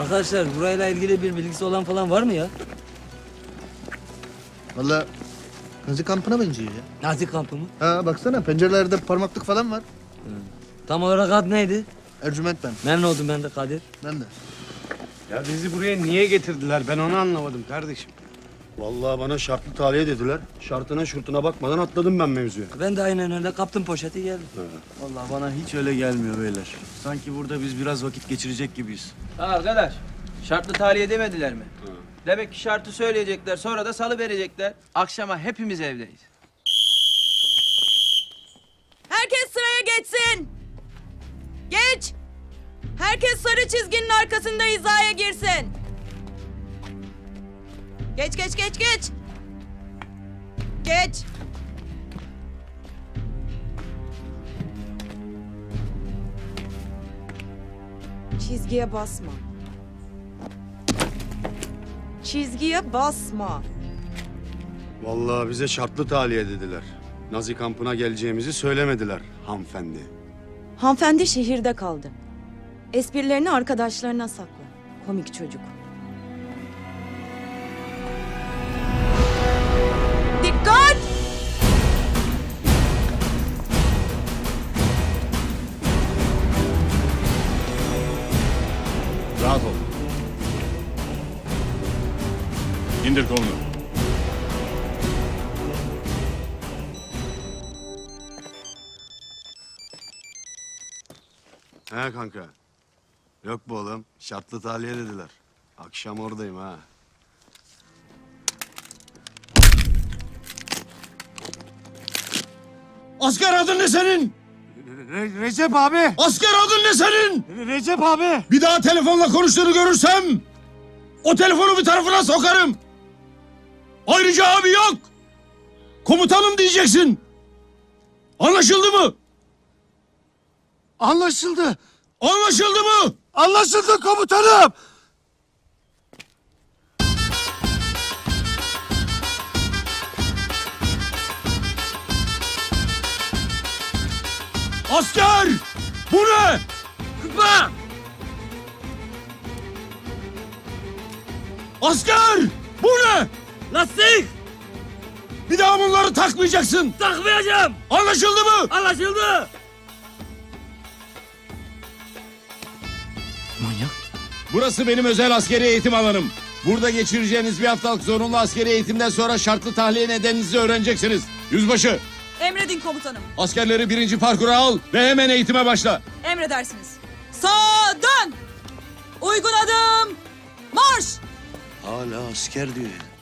Arkadaşlar burayla ilgili bir bilgisi olan falan var mı ya? Vallahi Nazi kampına benziyor ya. Nazi kampı mı? Ha baksana pencerelerde parmaklık falan var. Tam olarak adı neydi? Ercüment ben. Memnun oldum ben de Kadir. Ben de. Ya bizi buraya niye getirdiler? Ben onu anlamadım kardeşim. Vallahi bana şartlı tahliye dediler. Şartına şurtuna bakmadan atladım ben mevzuya. Ben de aynen öyle kaptım poşeti geldim. Vallahi bana hiç öyle gelmiyor beyler. Sanki burada biz biraz vakit geçirecek gibiyiz. Arkadaş, şartlı tahliye demediler mi? Demek ki şartı söyleyecekler, sonra da salı verecekler. Akşama hepimiz evdeyiz. Herkes sıraya geçsin. Geç. Herkes sarı çizginin arkasında hizaya girsin. Geç. Geç. Çizgiye basma. Çizgiye basma. Vallahi bize şartlı tahliye dediler. Nazi kampına geleceğimizi söylemediler hanımefendi. Hanımefendi şehirde kaldı. Esprilerini arkadaşlarına sakla. Komik çocuk. Dikkat! Rahat ol. İndir kolunu. He kanka. Yok bu oğlum. Şartlı tahliye dediler. Akşam oradayım ha. Asker adın ne senin? Recep abi! Asker adın ne senin? Recep abi! Bir daha telefonla konuştuğunu görürsem o telefonu bir tarafına sokarım. Ayrıca abi yok. Komutanım diyeceksin. Anlaşıldı mı? Anlaşıldı! Anlaşıldı mı? Anlaşıldı komutanım! Asker! Bu ne? Kıpma! Asker! Bu ne? Lastik! Bir daha bunları takmayacaksın. Takmayacağım! Anlaşıldı mı? Anlaşıldı! Burası benim özel askeri eğitim alanım. Burada geçireceğiniz bir haftalık zorunlu askeri eğitimden sonra şartlı tahliye nedeninizi öğreneceksiniz. Yüzbaşı, Emredin komutanım. askerleri 1. parkura al ve hemen eğitime başla. Emredersiniz. Sağa dön. Uygun adım. Marş. Hala asker diyor ya.